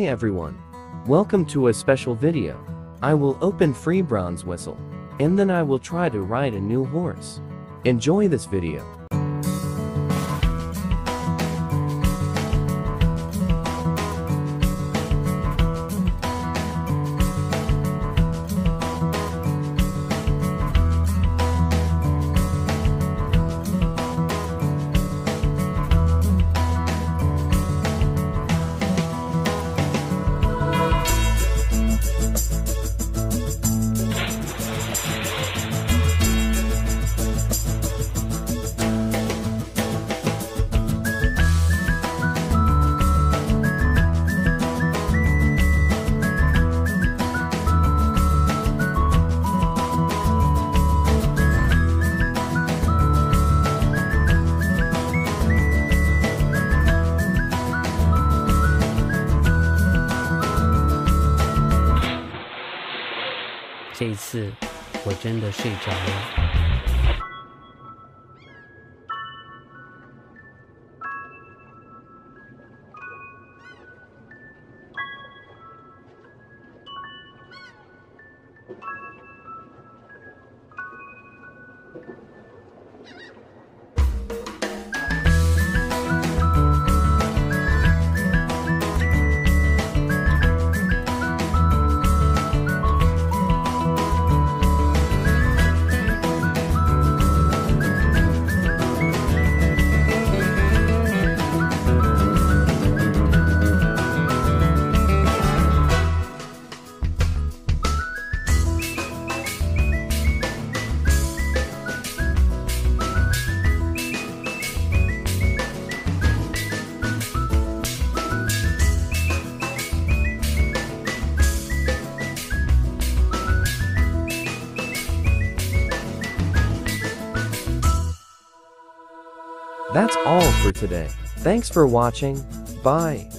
Hi everyone. Welcome to a special video. I will open free bronze whistle, and then I will try to ride a new horse. Enjoy this video. "这一次，我真的睡着了。 That's all for today. Thanks for watching. Bye.